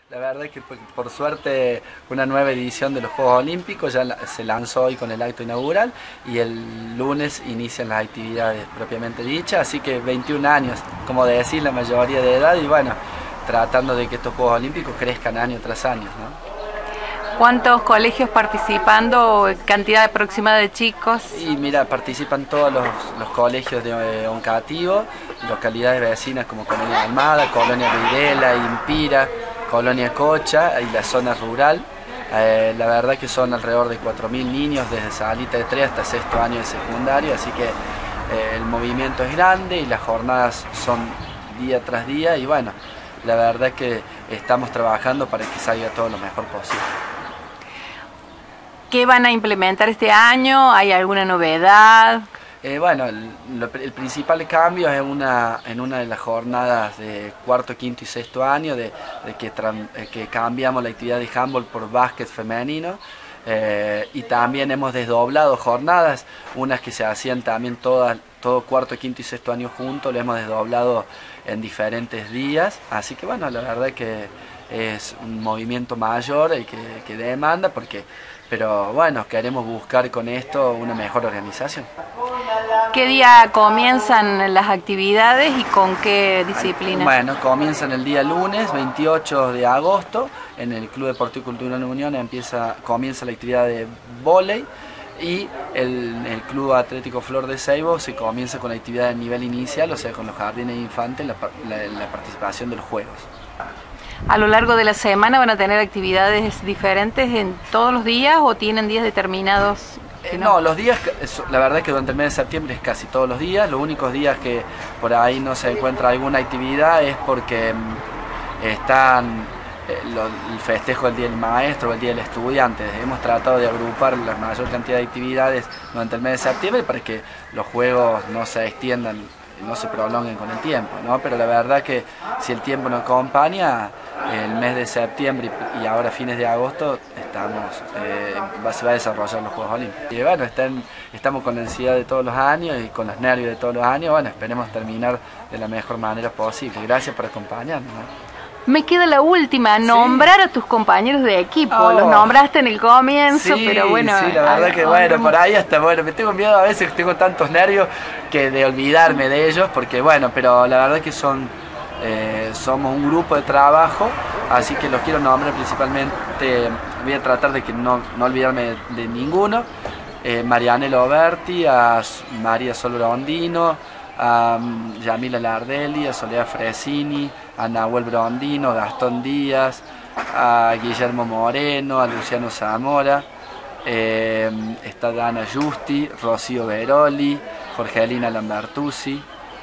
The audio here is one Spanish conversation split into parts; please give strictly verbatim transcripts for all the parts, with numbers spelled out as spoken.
La verdad es que por, por suerte una nueva edición de los Juegos Olímpicos ya la, se lanzó hoy con el acto inaugural y el lunes inician las actividades propiamente dichas, así que veintiún años, como decir, la mayoría de edad y bueno, tratando de que estos Juegos Olímpicos crezcan año tras año, ¿no? ¿Cuántos colegios participando? ¿Cantidad aproximada de chicos? Y mira, participan todos los, los colegios de eh, Oncativo, localidades vecinas como Colonia Almada, Colonia Videla, Impira, Colonia Cocha y la zona rural. Eh, la verdad que son alrededor de cuatro mil niños desde salita de tres hasta sexto año de secundario, así que eh, el movimiento es grande y las jornadas son día tras día y bueno, la verdad que estamos trabajando para que salga todo lo mejor posible. ¿Qué van a implementar este año? ¿Hay alguna novedad? Eh, bueno, el, lo, el principal cambio es una, en una de las jornadas de cuarto, quinto y sexto año de, de que, tran, eh, que cambiamos la actividad de handball por básquet femenino eh, y también hemos desdoblado jornadas, unas que se hacían también todas, todo cuarto, quinto y sexto año juntos, lo hemos desdoblado en diferentes días, así que bueno, la verdad que es un movimiento mayor el que, que demanda, porque, pero bueno, queremos buscar con esto una mejor organización. ¿Qué día comienzan las actividades y con qué disciplinas? Bueno, comienzan el día lunes, veintiocho de agosto, en el Club Deportivo Cultural Unión empieza, comienza la actividad de vóley y el, el Club Atlético Flor de Seibo se comienza con la actividad de nivel inicial, o sea, con los jardines infantes, la, la, la participación de los juegos. ¿A lo largo de la semana van a tener actividades diferentes en todos los días o tienen días determinados? Eh, no? no, los días, la verdad es que durante el mes de septiembre es casi todos los días. Los únicos días que por ahí no se encuentra alguna actividad es porque mmm, están eh, lo, el festejo del Día del Maestro o el Día del Estudiante. Hemos tratado de agrupar la mayor cantidad de actividades durante el mes de septiembre para que los juegos no se extiendan, no se prolonguen con el tiempo, ¿no? Pero la verdad que si el tiempo nos acompaña, el mes de septiembre y ahora fines de agosto estamos, eh, se va a desarrollar los Juegos Olímpicos. Y bueno, están, estamos con la ansiedad de todos los años y con los nervios de todos los años, bueno, esperemos terminar de la mejor manera posible. Gracias por acompañarnos, ¿no? Me queda la última, nombrar sí. a tus compañeros de equipo. Oh. Los nombraste en el comienzo, sí, pero bueno. Sí, la verdad que bueno, por ahí hasta bueno, me tengo miedo a veces, tengo tantos nervios que de olvidarme de ellos, porque bueno, pero la verdad que son, eh, somos un grupo de trabajo, así que los quiero nombrar principalmente, voy a tratar de que no, no olvidarme de, de ninguno. Eh, Marianela Berti, a María Sol Brondino, a Yamila Lardelli, a Soledad Fresini, a Nahuel Brondino, Gastón Díaz, a Guillermo Moreno, a Luciano Zamora, eh, está Dana Justi, Rocío Veroli, Jorgelina Lambertuzzi,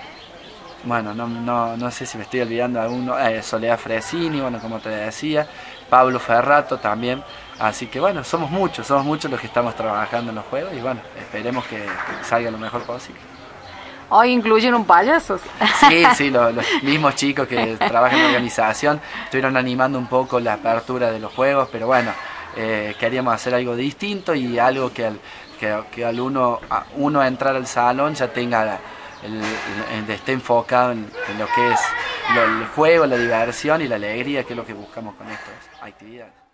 bueno, no, no, no sé si me estoy olvidando de alguno, eh, Soledad Fresini, bueno, como te decía, Pablo Ferrato también, así que bueno, somos muchos, somos muchos los que estamos trabajando en los juegos y bueno, esperemos que salga lo mejor posible. Hoy incluyen un payaso. Sí, sí, los, los mismos chicos que trabajan en la organización estuvieron animando un poco la apertura de los juegos, pero bueno, eh, queríamos hacer algo distinto y algo que al, que, que al uno, a uno entrar al salón ya tenga, el, el, esté enfocado en, en lo que es lo, el juego, la diversión y la alegría, que es lo que buscamos con estas actividades.